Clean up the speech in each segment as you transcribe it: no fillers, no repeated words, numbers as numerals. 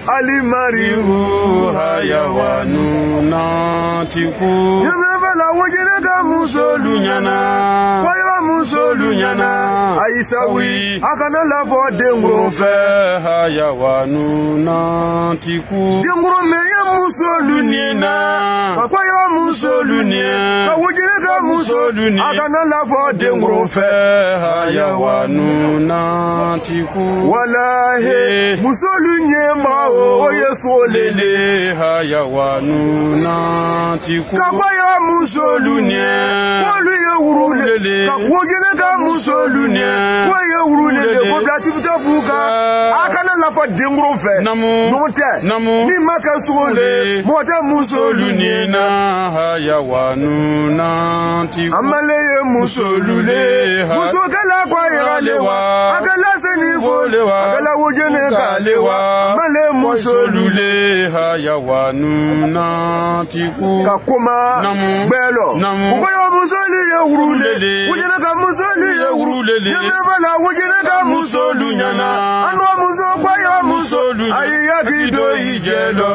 alimariu hayawanu natiku yemebala wojinaka musolu nyana waya musolu nyana aisawi akana lafo dengro fe hayawanu natiku dengro meye musolu nina akwaya musolu nia wojinaka musolu ni akana lafo dengro fe hayawanu natiku walahi musolu nyema o yeso lele hayawanu natiku kakwaya musolu nia wolu ye wurulele kakwojinaka musolu nia waye wurulele ko blatibita buka akana lafo dengro fe note ni maka sole mota musolu nina hayawanu natiku amale musolule musokala kwa yalewa akala seni volewa akala wojeneka lewa male musolule hayawanu natiku kakoma belo ukoyo musoli ye wurulele wojeneka musoli ye wurulele yemebala wojeneka musolu nyana anu musokwa yo musolu ayiyakido ijelo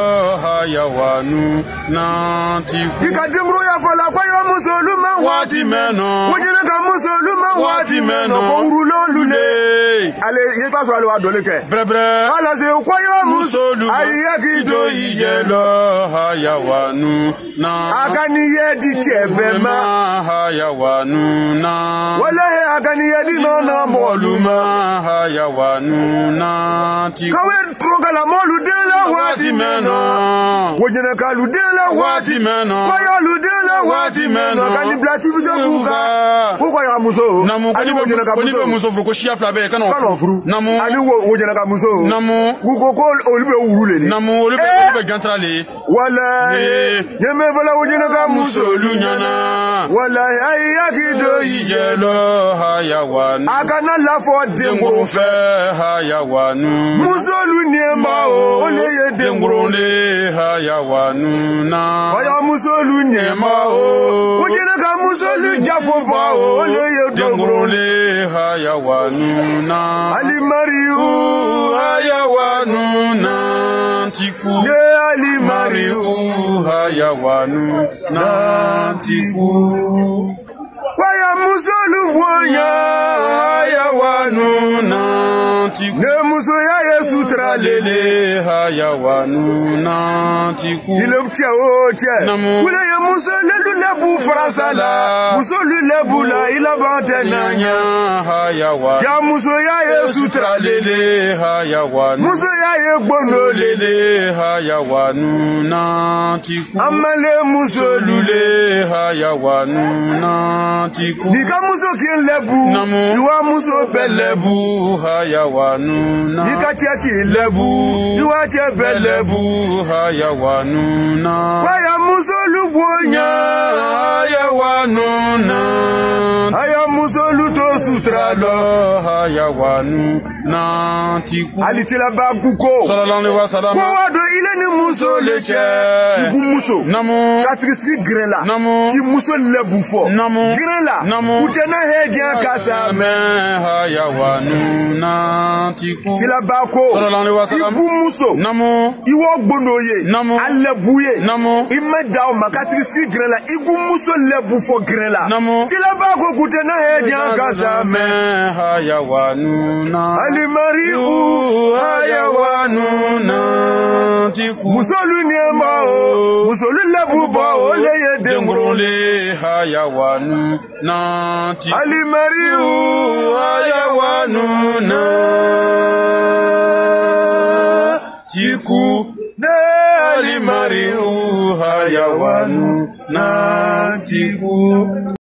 hayawanu natiku ikadimru ya fola kwa yo musolu ma wati meno wojeneka musolu ma wati meno ko urulolule ale ye ta so ale wa dole ke brebre ala se kwa yo musolu ayiyakido ijelo hayawanu na akani ye di chebe ma hayawanu na wala he akani ye di no na moluma hayawanu na ti kawe trogala molu de la wati meno wojeneka lu de la wati meno kwa yo lu de la wati meno kani blati bujo buka ko ya muso namu koni be muso furu ko shia flabe kana furu namu ani wojeneka muso namu ko olibe wurule ni namu olibe gantrale wala yeme vola wojeneka muso lunyana wala ayakido ijelo hayawanu akana lafo dengro fe hayawanu muso lunyema o oleye dengro le hayawanu na oya muso lunyema o wojeneka muso lujafo ba o oleye dengro le hayawanu na alimariu hayawanu na tiku le alimariu hayawanu na tiku waya musolu wonya hayawanu na tiku ne muso ya yesu tralele hayawanu na tiku iloptia otia kule ya muso lelu lebu frasala muso lebu la ilabante nanya hayawanu ya muso ya yesu tralele hayawanu muso ya yegbono lele hayawanu na tiku amale muso lule hayawanu na tiku nika muso kin lebu iwa muso belebu hayawanu na nika cheki lebu iwa che belebu hayawanu na waya muso lubonya hayawanu na haya muso luto sutralo hayawanu na tiku alitila baguko sallallahu alaihi wasallam ko wado ile ni muso leche ibu muso namu katriski grela namu ki muso lebu fo namu grela namu utena heja kasa me hayawanu na tiku tila bako sallallahu alaihi wasallam ibu muso namu iwo gbonoye namu alebuye namu imeda makatriski grela ibu muso lebu fo grela namu tila bako kutena heja kasa me hayawanu na alimariu hayawanu na tiku musolu niema o musolu lebu ba o leye dengro le hayawanu na tiku alimariu hayawanu na tiku ne alimariu hayawanu na tiku